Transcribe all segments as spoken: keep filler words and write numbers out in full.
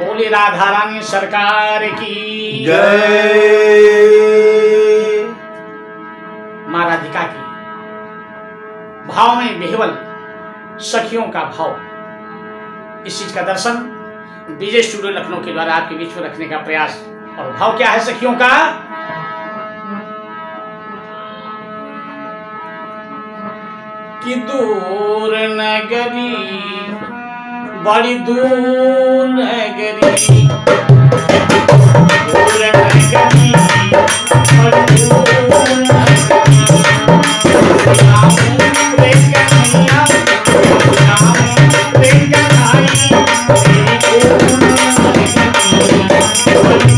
बोले राधा रानी सरकार की जय। माँ राधिका की भाव में बेहवल सखियों का भाव, इस चीज का दर्शन विजय स्टूडियो लखनऊ के द्वारा आपके बीच में रखने का प्रयास। और भाव क्या है सखियों का? कि दूर नगरी, बड़ी दूर नगरी, दूर नगरी, बड़ी दूर नगरी, राम रे कन्हैया, राम रे कन्हैया, तेरी दूर नगरी, बड़ी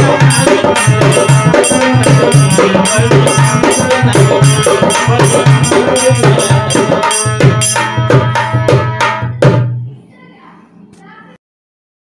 Thank you.